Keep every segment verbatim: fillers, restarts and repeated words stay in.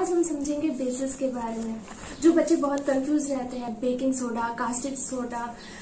आज हम समझेंगे बेसिस के बारे में। जो बच्चे बहुत कंफ्यूज रहते हैं, baking soda, caustic soda,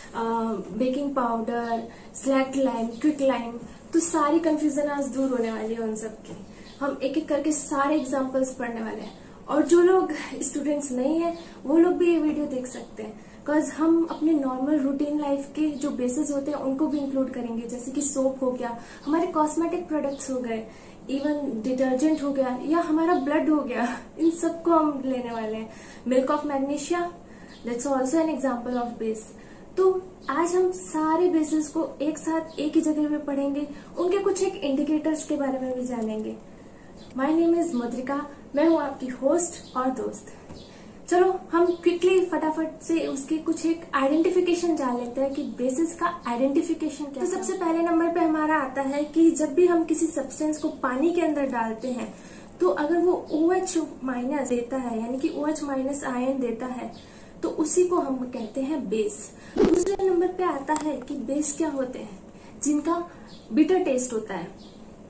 baking powder, slaked lime, quick lime, तो सारी कंफ्यूजन आज दूर होने वाली है उन सबकी। हम एक एक करके सारे एग्जांपल्स पढ़ने वाले हैं और जो लोग स्टूडेंट्स नहीं है वो लोग भी ये वीडियो देख सकते हैं, बिकॉज हम अपने नॉर्मल रूटीन लाइफ के जो बेसिस होते हैं उनको भी इंक्लूड करेंगे। जैसे कि सोप हो गया, हमारे कॉस्मेटिक प्रोडक्ट्स हो गए, इवन डिटर्जेंट हो गया या हमारा ब्लड हो गया, इन सबको हम लेने वाले हैं। Milk of magnesia, that's also an example of base. तो आज हम सारे बेसिस को एक साथ एक ही जगह पे पढ़ेंगे, उनके कुछ एक इंडिकेटर्स के बारे में भी जानेंगे। माय नेम इज मधुरिका, मैं हूँ आपकी होस्ट और दोस्त। चलो हम क्विकली फटाफट से उसकी कुछ एक आइडेंटिफिकेशन जान लेते हैं कि बेसिस का आइडेंटिफिकेशन क्या है। तो सबसे पहले नंबर पे हमारा आता है कि जब भी हम किसी सब्सटेंस को पानी के अंदर डालते हैं तो अगर वो OH माइनस देता है, यानी कि OH माइनस आयन देता है, तो उसी को हम कहते हैं बेस। दूसरे नंबर पे आता है कि बेस क्या होते हैं, जिनका बिटर टेस्ट होता है।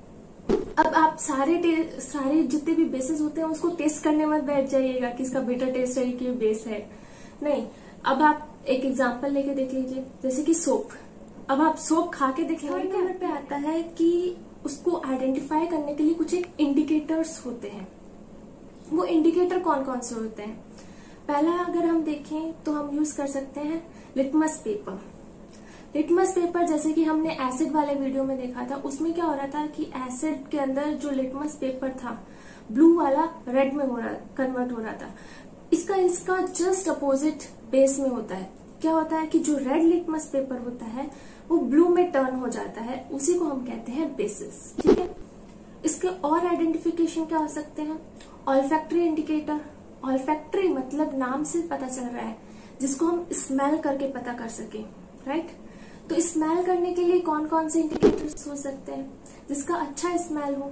अब आप सारे सारे जितने भी बेसिस होते हैं उसको टेस्ट करने मत बैठ जाइएगा कि इसका बिटर टेस्ट है कि बेस है, नहीं। अब आप एक एग्जांपल लेके देख लीजिए, जैसे कि सोप। अब आप सोप खा के देख लीजिए। नंबर पे आता है कि उसको आइडेंटिफाई करने के लिए कुछ एक इंडिकेटर्स होते हैं। वो इंडिकेटर कौन कौन से होते हैं? पहला अगर हम देखें तो हम यूज कर सकते हैं लिटमस पेपर। लिटमस पेपर जैसे कि हमने एसिड वाले वीडियो में देखा था, उसमें क्या हो रहा था कि एसिड के अंदर जो लिटमस पेपर था ब्लू वाला रेड में हो रहा कन्वर्ट हो रहा था। इसका इसका जस्ट अपोजिट बेस में होता है। क्या होता है कि जो रेड लिटमस पेपर होता है वो ब्लू में टर्न हो जाता है, उसी को हम कहते हैं बेसिस। ठीक है, इसके और आइडेंटिफिकेशन क्या हो सकते हैं? Olfactory indicator. ऑल्फैक्टरी मतलब नाम से पता चल रहा है, जिसको हम स्मेल करके पता कर सके, राइट। तो स्मेल करने के लिए कौन कौन से इंडिकेटर्स हो सकते हैं जिसका अच्छा स्मेल हो?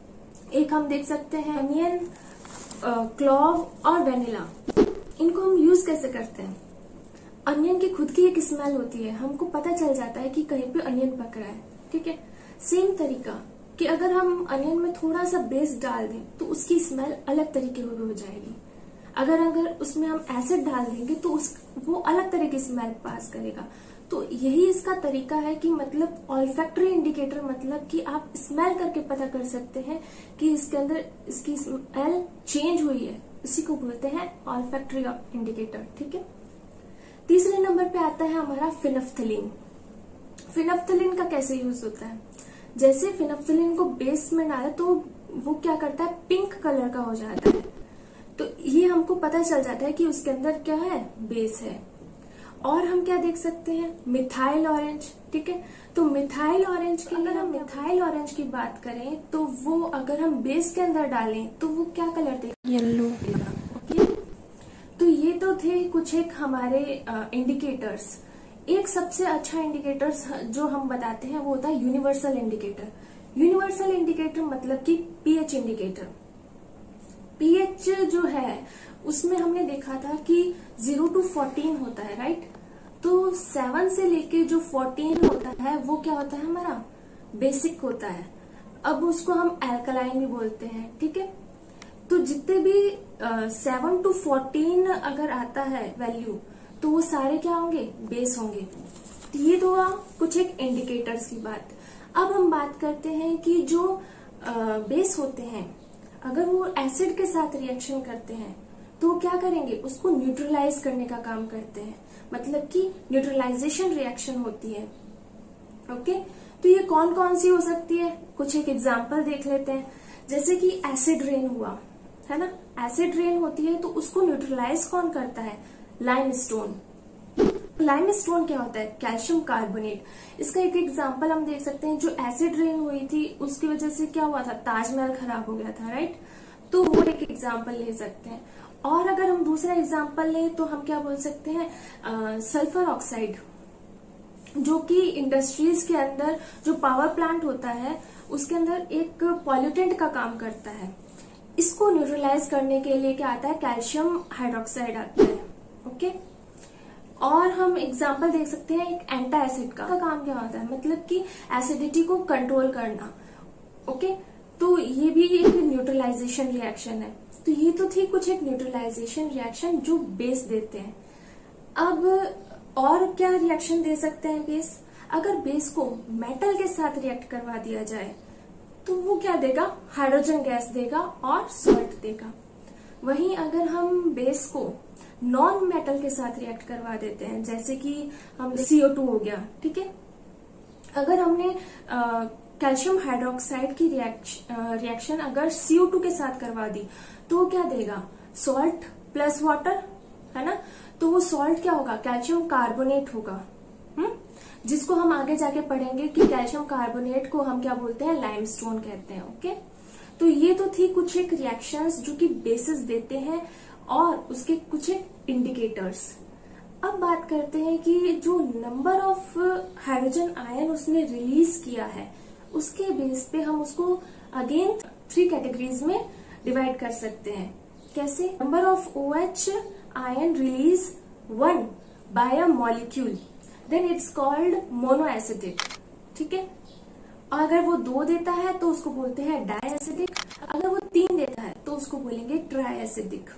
एक हम देख सकते हैं अनियन, क्लोव और वेनिला। इनको हम यूज कैसे करते हैं? अनियन की खुद की एक स्मेल होती है, हमको पता चल जाता है कि कहीं पे अनियन पक रहा है। ठीक है, सेम तरीका कि अगर हम अनियन में थोड़ा सा बेस डाल दें तो उसकी स्मेल अलग तरीके की हो जाएगी। अगर अगर उसमें हम एसिड डाल देंगे तो उस वो अलग तरह की स्मेल पास करेगा। तो यही इसका तरीका है कि मतलब ऑल्फैक्टरी इंडिकेटर मतलब कि आप स्मेल करके पता कर सकते हैं कि इसके अंदर इसकी स्मेल चेंज हुई है, इसी को बोलते हैं ऑल्फैक्टरी इंडिकेटर। ठीक है, तीसरे नंबर पे आता है हमारा फिनफ्थलीन। फिनफ्थलीन का कैसे यूज होता है? जैसे फिनफ्थलीन को बेस में डाले तो वो क्या करता है, पिंक कलर का हो जाता है। तो ये हमको पता चल जाता है कि उसके अंदर क्या है, बेस है। और हम क्या देख सकते हैं, मिथाइल ऑरेंज। ठीक है, तो मिथाइल ऑरेंज के अगर हम मिथाइल ऑरेंज की बात करें तो वो अगर हम बेस के अंदर डालें तो वो क्या कलर देगा, येलो। ओके, तो ये तो थे कुछ एक हमारे इंडिकेटर्स। एक सबसे अच्छा इंडिकेटर्स जो हम बताते हैं वो होता है यूनिवर्सल इंडिकेटर। यूनिवर्सल इंडिकेटर मतलब कि पीएच इंडिकेटर। पीएच जो है उसमें हमने देखा था कि जीरो टू फोर्टीन होता है, राइट। तो सेवन से लेके जो फोर्टीन होता है वो क्या होता है, हमारा बेसिक होता है। अब उसको हम एल्कलाइन भी बोलते हैं। ठीक है, तो जितने भी सेवन टू फोर्टीन अगर आता है वैल्यू तो वो सारे क्या होंगे, बेस होंगे। तो ये तो हुआ कुछ एक इंडिकेटर्स की बात। अब हम बात करते हैं कि जो बेस होते हैं अगर वो एसिड के साथ रिएक्शन करते हैं तो क्या करेंगे, उसको न्यूट्रलाइज करने का काम करते हैं, मतलब कि न्यूट्रलाइजेशन रिएक्शन होती है। ओके, तो ये कौन कौन सी हो सकती है, कुछ एक एग्जांपल देख लेते हैं। जैसे कि एसिड रेन हुआ है ना, एसिड रेन होती है तो उसको न्यूट्रलाइज कौन करता है, लाइमस्टोन। लाइमस्टोन क्या होता है, कैल्शियम कार्बोनेट। इसका एक एग्जांपल हम देख सकते हैं, जो एसिड रेन हुई थी उसकी वजह से क्या हुआ था, ताजमहल खराब हो गया था, राइट। तो वो एक एग्जांपल ले सकते हैं। और अगर हम दूसरा एग्जांपल लें तो हम क्या बोल सकते हैं, सल्फर ऑक्साइड, जो कि इंडस्ट्रीज के अंदर जो पावर प्लांट होता है उसके अंदर एक पॉल्यूटेंट का काम करता है। इसको न्यूट्रलाइज करने के लिए क्या आता है, कैल्शियम हाइड्रोक्साइड आता है। ओके, और हम एग्जांपल देख सकते हैं एक एंटा एसिड का, का काम क्या होता है, मतलब कि एसिडिटी को कंट्रोल करना। ओके, तो ये भी एक न्यूट्रलाइजेशन रिएक्शन है। तो तो ये तो थी कुछ एक न्यूट्रलाइजेशन रिएक्शन जो बेस देते हैं। अब और क्या रिएक्शन दे सकते हैं बेस? अगर बेस को मेटल के साथ रिएक्ट करवा दिया जाए तो वो क्या देगा? हाइड्रोजन गैस देगा और सॉल्ट देगा। वहीं अगर हम बेस को नॉन मेटल के साथ रिएक्ट करवा देते हैं, जैसे कि हम सी ओ टू हो गया, ठीक है, अगर हमने कैल्शियम हाइड्रोक्साइड की रिएक्शन अगर सी ओ टू के साथ करवा दी तो वो क्या देगा? सॉल्ट प्लस वाटर, है ना। तो वो सॉल्ट क्या होगा? कैल्शियम कार्बोनेट होगा, हम्म जिसको हम आगे जाके पढ़ेंगे कि कैल्शियम कार्बोनेट को हम क्या बोलते हैं? लाइमस्टोन कहते हैं। ओके, तो ये तो थी कुछ एक रिएक्शंस जो कि बेसिस देते हैं और उसके कुछ एक इंडिकेटर्स। अब बात करते हैं कि जो नंबर ऑफ हाइड्रोजन आयन उसने रिलीज किया है उसके बेस पे हम उसको अगेन थ्री कैटेगरीज में डिवाइड कर सकते हैं। कैसे? Number of O H ion release one by a molecule, then it's called mono acidic, ठीक है। और अगर वो दो देता है तो उसको बोलते हैं डाई एसिडिक, अगर वो तीन देता है तो उसको बोलेंगे ट्राई एसिडिक,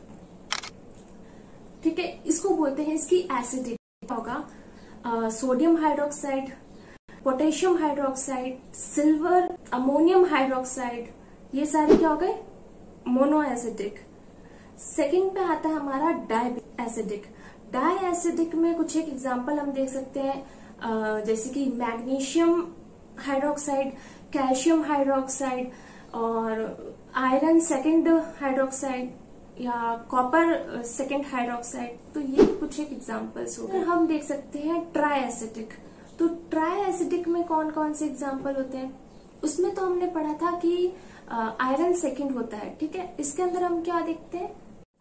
ठीक है। इसको बोलते हैं, इसकी एसिडिक होगा sodium hydroxide, potassium hydroxide, silver, ammonium hydroxide, ये सारे क्या हो गए? Mono acidic. सेकेंड पे आता है हमारा डाई एसिडिक। डाई एसिडिक में कुछ एक एग्जांपल हम देख सकते हैं, uh, जैसे कि मैग्नीशियम हाइड्रोक्साइड, कैल्शियम हाइड्रोक्साइड और आयरन सेकेंड हाइड्रोक्साइड या कॉपर सेकेंड हाइड्रोक्साइड। तो ये कुछ एक एग्जांपल्स हो गए। हम देख सकते हैं ट्राई एसिडिक। तो ट्राई एसिडिक में कौन कौन से एग्जांपल होते हैं? उसमें तो हमने पढ़ा था कि आयरन सेकेंड होता है, ठीक है। इसके अंदर हम क्या देखते हैं?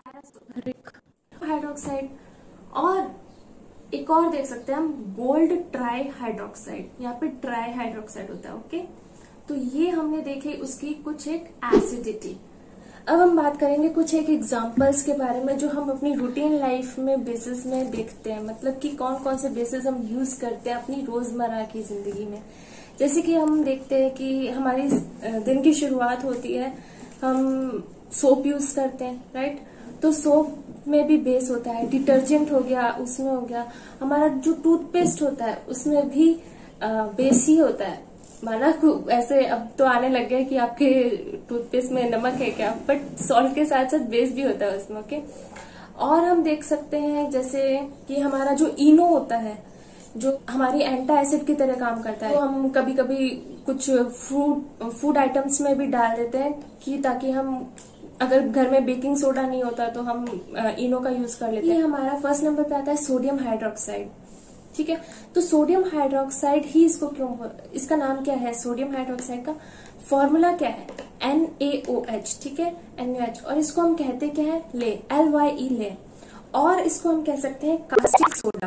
हाइड्रोक्साइड, और एक और देख सकते हैं हम गोल्ड ट्राई हाइड्रोक्साइड, यहाँ पे ट्राई हाइड्रोक्साइड होता है। ओके, तो ये हमने देखे उसकी कुछ एक एसिडिटी। अब हम बात करेंगे कुछ एक एग्जांपल्स के बारे में जो हम अपनी रूटीन लाइफ में बेसिस में देखते हैं, मतलब कि कौन कौन से बेसिस हम यूज करते हैं अपनी रोजमर्रा की जिंदगी में। जैसे कि हम देखते हैं कि हमारी दिन की शुरुआत होती है, हम सोप यूज करते हैं, राइट। तो सोप में भी बेस होता है, डिटर्जेंट हो गया उसमें हो गया, हमारा जो टूथपेस्ट होता है उसमें भी बेस ही होता है। माना ऐसे अब तो आने लग गया कि आपके टूथपेस्ट में नमक है क्या, बट सॉल्ट के साथ साथ बेस भी होता है उसमें। ओके, और हम देख सकते हैं जैसे कि हमारा जो इनो होता है जो हमारी एंटा एसिड की तरह काम करता है, तो हम कभी कभी कुछ फ्रूट फूड आइटम्स में भी डाल देते हैं कि ताकि हम अगर घर में बेकिंग सोडा नहीं होता तो हम इनो का यूज कर लेते हैं। ये हमारा फर्स्ट नंबर पे आता है सोडियम हाइड्रोक्साइड, ठीक है। तो सोडियम हाइड्रोक्साइड ही इसको क्यों, इसका नाम क्या है? सोडियम हाइड्रोक्साइड का फॉर्मूला क्या है? एन ए ओ एच, ठीक है, एन ए एच। और इसको हम कहते क्या है? ले, एल वाई ई, ले। और इसको हम कह सकते हैं कास्टिक सोडा।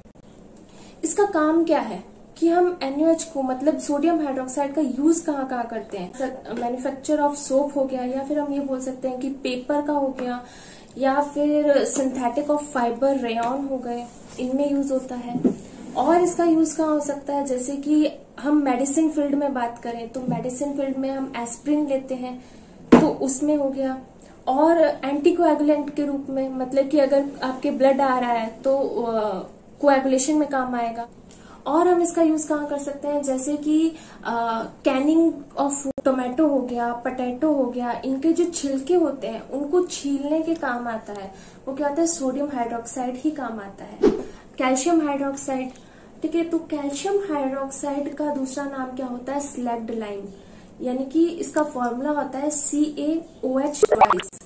इसका काम क्या है कि हम एन ए एच को मतलब सोडियम हाइड्रोक्साइड का यूज कहाँ कहाँ करते हैं? मैन्युफैक्चर ऑफ सोप हो गया, या फिर हम ये बोल सकते हैं कि पेपर का हो गया, या फिर सिंथेटिक ऑफ फाइबर रेयन हो गए, इनमें यूज होता है। और इसका यूज कहाँ हो सकता है? जैसे कि हम मेडिसिन फील्ड में बात करें तो मेडिसिन फील्ड में हम एस्प्रिन लेते हैं तो उसमें हो गया। और एंटीकोएगुलेंट के रूप में, मतलब कि अगर आपके ब्लड आ रहा है तो कोएगुलेशन में काम आएगा। और हम इसका यूज कहाँ कर सकते हैं? जैसे कि कैनिंग ऑफ टोमेटो हो गया, पोटैटो हो गया, इनके जो छिलके होते हैं उनको छीलने के काम आता है। वो क्या होता है? सोडियम हाइड्रोक्साइड ही काम आता है। कैल्शियम हाइड्रोक्साइड, ठीक है। तो कैल्शियम हाइड्रोक्साइड का दूसरा नाम क्या होता है? स्लैग्ड लाइम, यानी कि इसका फॉर्मूला होता है C A O H twice.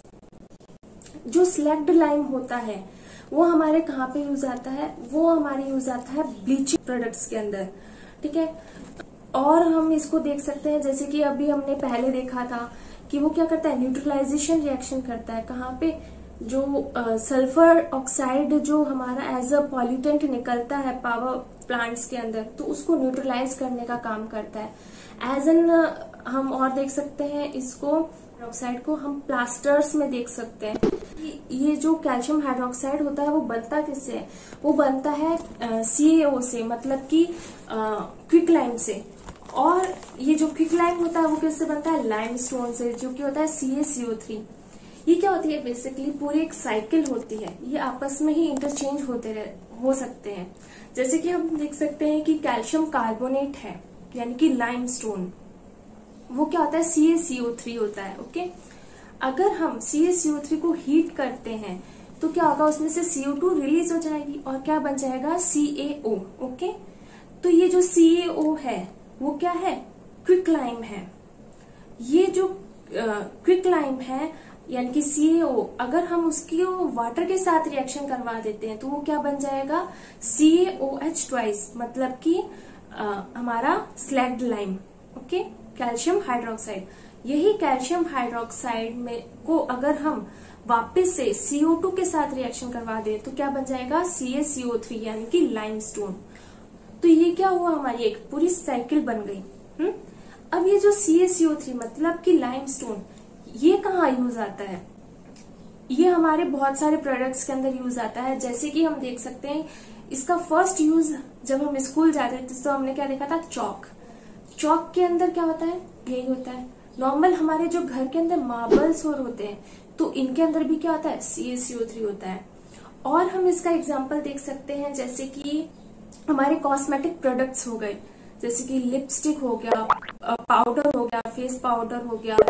जो स्लैग्ड लाइम होता है वो हमारे कहाँ पे यूज आता है? वो हमारे यूज आता है ब्लीचिंग प्रोडक्ट्स के अंदर, ठीक है। और हम इसको देख सकते हैं जैसे कि अभी हमने पहले देखा था कि वो क्या करता है? न्यूट्रलाइजेशन रिएक्शन करता है। कहाँ पे? जो सल्फर ऑक्साइड जो हमारा एज अ पॉल्यूटेंट निकलता है पावर प्लांट्स के अंदर, तो उसको न्यूट्रलाइज करने का काम करता है। एज एन हम और देख सकते हैं इसको हाइड्रोक्साइड को हम प्लास्टर्स में देख सकते हैं। ये जो कैल्शियम हाइड्रोक्साइड होता है वो बनता किससे है? वो बनता है सी ए ओ से, मतलब कि क्विक लाइम से। और ये जो क्विक लाइम होता है वो किससे बनता है? लाइमस्टोन से, जो कि होता है सी ए सी ओ थ्री। ये क्या होती है, बेसिकली पूरी एक साइकिल होती है, ये आपस में ही इंटरचेंज होते रह हो सकते हैं। जैसे कि हम देख सकते हैं कि कैल्शियम कार्बोनेट है यानी कि लाइमस्टोन, वो क्या होता है, सी ए सी ओ थ्री होता है। ओके, अगर हम सी ए सी ओ थ्री को हीट करते हैं तो क्या होगा, उसमें से सी ओ टू रिलीज हो जाएगी और क्या बन जाएगा, सी ए ओ। ओके, तो ये जो सी ए ओ है वो क्या है, क्विकलाइम है। ये जो क्विकलाइम है यानी कि सी ए ओ, अगर हम उसकी वाटर के साथ रिएक्शन करवा देते हैं तो वो क्या बन जाएगा, सी ए ओ एच ट्वाइस, मतलब कि हमारा slaked lime. Okay, calcium hydroxide. यही कैल्शियम हाइड्रोक्साइड में को अगर हम वापस से सी ओ टू के साथ रिएक्शन करवा दें तो क्या बन जाएगा, सी ए सी ओ थ्री यानी कि लाइमस्टोन। तो ये क्या हुआ, हमारी एक पूरी साइकिल बन गई। हम्म अब ये जो सी ए सी ओ थ्री मतलब कि लाइमस्टोन, ये कहाँ यूज आता है, ये हमारे बहुत सारे प्रोडक्ट्स के अंदर यूज आता है। जैसे कि हम देख सकते हैं इसका फर्स्ट यूज जब हम स्कूल जाते थे तो हमने क्या देखा था, चौक। चौक के अंदर क्या होता है, यही होता है। नॉर्मल हमारे जो घर के अंदर मार्बल्स और होते हैं तो इनके अंदर भी क्या होता है, सी ए सी ओ थ्री होता है। और हम इसका एग्जाम्पल देख सकते हैं जैसे कि हमारे कॉस्मेटिक प्रोडक्ट्स हो गए, जैसे कि लिपस्टिक हो गया, पाउडर हो गया, फेस पाउडर हो गया,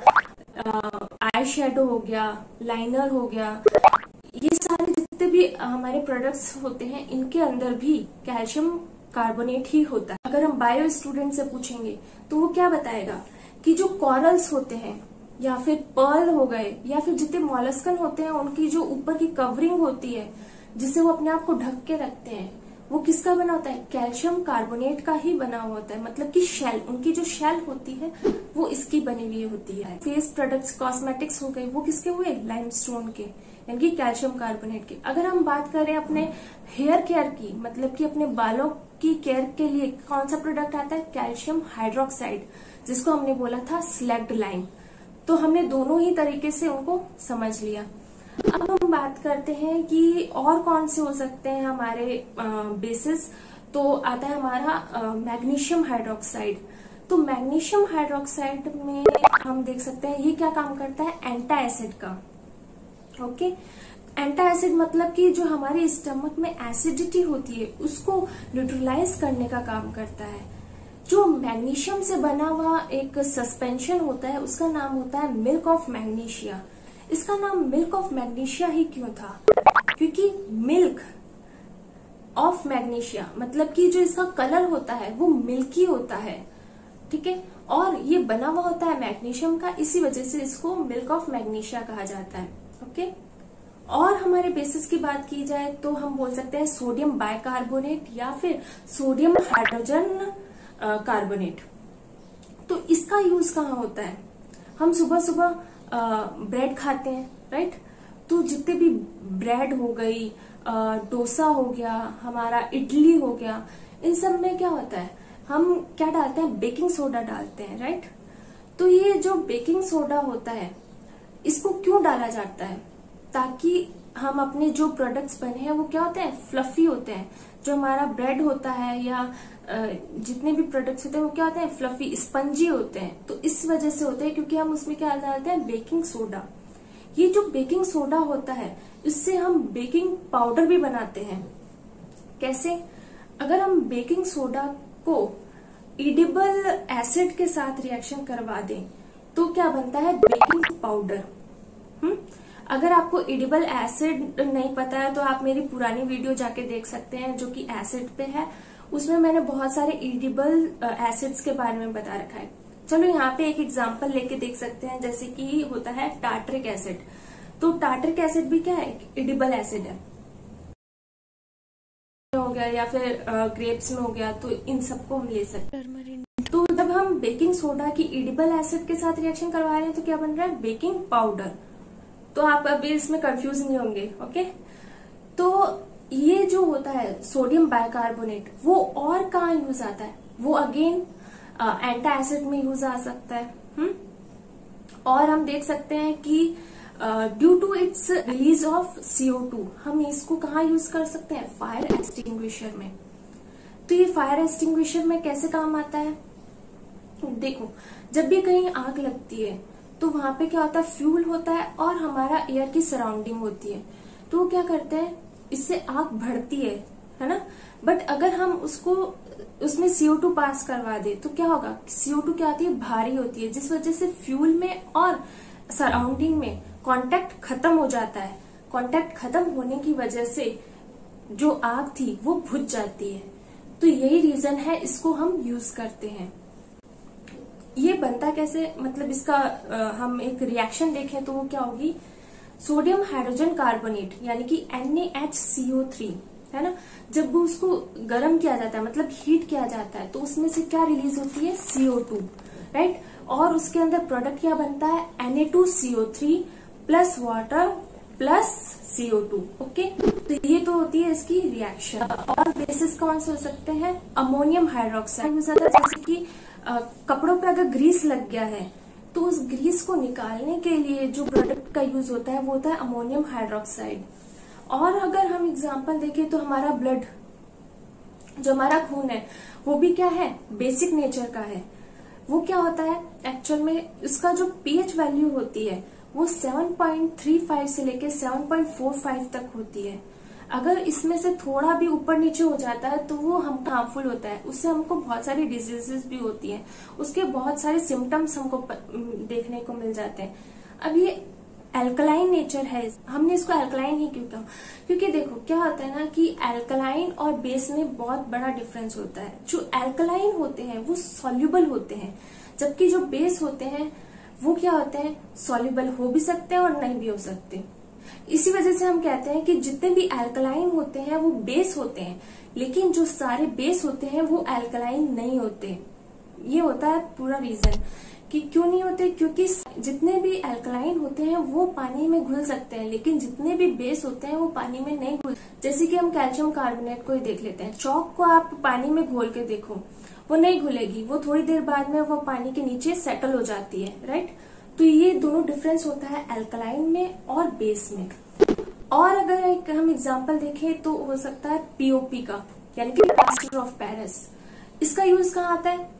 आई शेडो हो गया, लाइनर हो गया, ये सारे जितने भी हमारे प्रोडक्ट्स होते हैं इनके अंदर भी कैल्शियम कार्बोनेट ही होता है। अगर हम बायो स्टूडेंट से पूछेंगे तो वो क्या बताएगा कि जो कॉरल्स होते हैं या फिर पर्ल हो गए या फिर जितने मॉलस्कन होते हैं उनकी जो ऊपर की कवरिंग होती है जिससे वो अपने आप को ढक के रखते हैं, वो किसका बना होता है, कैल्शियम कार्बोनेट का ही बना हुआ होता है। मतलब कि शेल, उनकी जो शेल होती है वो इसकी बनी हुई होती है। फेस प्रोडक्ट्स, कॉस्मेटिक्स हो गए, वो किसके हुए, लाइमस्टोन के यानी कि कैल्शियम कार्बोनेट के। अगर हम बात करें अपने हेयर केयर की, मतलब कि अपने बालों की केयर के लिए कौन सा प्रोडक्ट आता है, कैल्शियम हाइड्रोक्साइड, जिसको हमने बोला था स्लैग्ड लाइम। तो हमने दोनों ही तरीके से उनको समझ लिया। अब हम बात करते हैं कि और कौन से हो सकते हैं हमारे बेसिस। तो आता है हमारा मैग्नीशियम हाइड्रोक्साइड। तो मैग्नीशियम हाइड्रोक्साइड में हम देख सकते हैं ये क्या काम करता है, एंटा एसिड का। ओके, एंटा एसिड मतलब कि जो हमारे स्टमक में एसिडिटी होती है उसको न्यूट्रलाइज करने का काम करता है। जो मैग्नीशियम से बना हुआ एक सस्पेंशन होता है उसका नाम होता है मिल्क ऑफ मैग्नीशिया। इसका नाम मिल्क ऑफ मैग्नीशिया ही क्यों था, क्योंकि मिल्क ऑफ मैग्नीशिया मतलब कि जो इसका कलर होता है वो मिल्की होता है, ठीक है, और ये बना हुआ होता है मैग्नीशियम का, इसी वजह से इसको मिल्क ऑफ मैग्नीशिया कहा जाता है। ओके, और हमारे बेसिस की बात की जाए तो हम बोल सकते हैं सोडियम बाइकार्बोनेट या फिर सोडियम हाइड्रोजन कार्बोनेट। तो इसका यूज कहाँ होता है, हम सुबह सुबह ब्रेड खाते हैं, राइट। तो जितने भी ब्रेड हो गई, डोसा हो गया, हमारा इडली हो गया, इन सब में क्या होता है, हम क्या डालते हैं, बेकिंग सोडा डालते हैं, राइट। तो ये जो बेकिंग सोडा होता है इसको क्यों डाला जाता है, ताकि हम अपने जो प्रोडक्ट्स बने हैं वो क्या होते हैं, फ्लफी होते हैं। जो हमारा ब्रेड होता है या जितने भी प्रोडक्ट्स होते हैं वो क्या होते हैं, फ्लफी, स्पंजी होते हैं। तो इस वजह से होते हैं क्योंकि हम उसमें क्या डालते हैं, बेकिंग सोडा। ये जो बेकिंग सोडा होता है इससे हम बेकिंग पाउडर भी बनाते हैं। कैसे, अगर हम बेकिंग सोडा को एडिबल एसिड के साथ रिएक्शन करवा दें तो क्या बनता है, बेकिंग पाउडर। हम्म अगर आपको एडिबल एसिड नहीं पता है तो आप मेरी पुरानी वीडियो जाके देख सकते हैं जो कि एसिड पे है, उसमें मैंने बहुत सारे एडिबल एसिड्स के बारे में बता रखा है। चलो यहाँ पे एक एग्जांपल लेके देख सकते हैं, जैसे कि होता है टार्टरिक एसिड। तो टार्टरिक एसिड भी क्या है, एडिबल एसिड है, हो गया या फिर ग्रेप्स में हो गया, तो इन सबको हम ले सकते हैं। तो जब हम बेकिंग सोडा की एडिबल एसिड के साथ रिएक्शन करवा रहे हैं तो क्या बन रहा है, बेकिंग पाउडर। तो आप अभी इसमें कंफ्यूज नहीं होंगे। ओके, तो ये जो होता है सोडियम बाइकार्बोनेट वो और कहाँ यूज आता है, वो अगेन एंटा एसिड में यूज आ सकता है। हम्म और हम देख सकते हैं कि due to its release of C O two हम इसको कहाँ यूज कर सकते हैं, फायर एक्सटिंग्विशर में। तो ये फायर एक्सटिंग्विशर में कैसे काम आता है, देखो जब भी कहीं आग लगती है तो वहां पे क्या होता है, फ्यूल होता है और हमारा एयर की सराउंडिंग होती है। तो वो क्या करते हैं, इससे आग बढ़ती है है ना। बट अगर हम उसको उसमें सी ओ टू पास करवा दे तो क्या होगा, सी ओ टू क्या आती है, भारी होती है, जिस वजह से फ्यूल में और सराउंडिंग में कांटेक्ट खत्म हो जाता है। कांटेक्ट खत्म होने की वजह से जो आग थी वो बुझ जाती है। तो यही रीजन है इसको हम यूज करते हैं। ये बनता कैसे, मतलब इसका आ, हम एक रिएक्शन देखें तो वो क्या होगी, सोडियम हाइड्रोजन कार्बोनेट यानी कि N A H C O three है ना, जब वो उसको गर्म किया जाता है, मतलब हीट किया जाता है, तो उसमें से क्या रिलीज होती है, सी ओ टू, राइट। और उसके अंदर प्रोडक्ट क्या बनता है, N A two C O three plus water plus C O two. Okay, तो ये तो होती है इसकी रिएक्शन। और बेसिस कौन से हो सकते हैं, अमोनियम हाइड्रोक्साइड यूज होता है। जैसे कि आ, कपड़ों पे अगर ग्रीस लग गया है तो उस ग्रीस को निकालने के लिए जो प्रोडक्ट का यूज होता है वो होता है अमोनियम हाइड्रोक्साइड। और अगर हम एग्जांपल देखें तो हमारा ब्लड, जो हमारा खून है, वो भी क्या है, बेसिक नेचर का है। वो क्या होता है एक्चुअल में, उसका जो पीएच वैल्यू होती है वो सेवन पॉइंट थ्री फाइव से लेके सेवन पॉइंट फोर फाइव तक होती है। अगर इसमें से थोड़ा भी ऊपर नीचे हो जाता है तो वो हमको हार्मफुल होता है, उससे हमको बहुत सारी डिजीजेस भी होती हैं, उसके बहुत सारे सिम्टम्स हमको देखने को मिल जाते हैं। अब ये एल्कलाइन नेचर है, हमने इसको एल्कलाइन ही क्यों कहा, क्योंकि देखो क्या होता है ना कि एल्कलाइन और बेस में बहुत बड़ा डिफरेंस होता है। जो एल्कलाइन होते हैं वो सॉल्युबल होते हैं, जबकि जो बेस होते हैं वो क्या होते हैं, सॉल्युबल हो भी सकते हैं और नहीं भी हो सकते। इसी वजह से हम कहते हैं कि जितने भी एल्कलाइन होते हैं वो बेस होते हैं, लेकिन जो सारे बेस होते हैं वो एल्कलाइन नहीं होते। ये होता है पूरा रीजन कि क्यों नहीं होते, क्योंकि जितने भी एल्कलाइन होते हैं वो पानी में घुल सकते हैं, लेकिन जितने भी बेस होते हैं वो पानी में नहीं घुल। जैसे कि हम कैल्शियम कार्बोनेट को ही देख लेते हैं, चौक को आप पानी में घोल के देखो, वो नहीं घुलेगी, वो थोड़ी देर बाद में वो पानी के नीचे सेटल हो जाती है, राइट। तो ये दोनों डिफरेंस होता है एल्कलाइन में और बेस में। और अगर एक हम एग्जांपल देखें तो हो सकता है पी ओ पी का, यानी कि प्लास्टर ऑफ पेरिस। इसका यूज कहाँ आता है,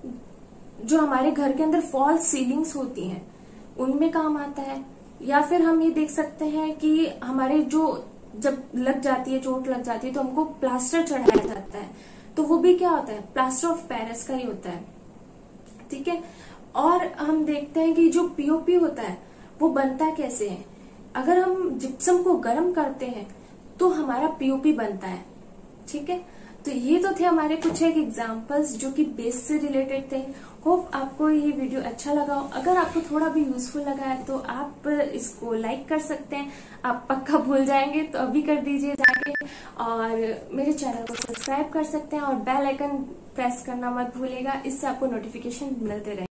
जो हमारे घर के अंदर फॉल्स सीलिंग्स होती हैं उनमें काम आता है। या फिर हम ये देख सकते हैं कि हमारे जो जब लग जाती है, चोट लग जाती है तो हमको प्लास्टर चढ़ाया जाता है, तो वो भी क्या होता है, प्लास्टर ऑफ पेरिस का ही होता है, ठीक है। और हम देखते हैं कि जो पी ओ पी होता है वो बनता कैसे है, अगर हम जिप्सम को गर्म करते हैं तो हमारा पी ओ पी बनता है, ठीक है। तो ये तो थे हमारे कुछ एक एग्जांपल्स जो कि बेस से रिलेटेड थे। होप आपको ये वीडियो अच्छा लगा हो। अगर आपको थोड़ा भी यूजफुल लगा है तो आप इसको लाइक कर सकते हैं, आप पक्का भूल जाएंगे तो अभी कर दीजिए जाके, और मेरे चैनल को सब्सक्राइब कर सकते हैं और बेल आइकन प्रेस करना मत भूलिएगा, इससे आपको नोटिफिकेशन मिलते रहे।